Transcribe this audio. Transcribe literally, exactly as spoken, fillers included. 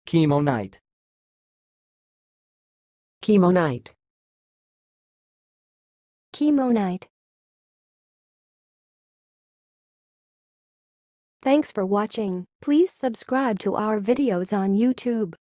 chemonite, chemonite, chemonite. Thanks for watching. Please subscribe to our videos on YouTube.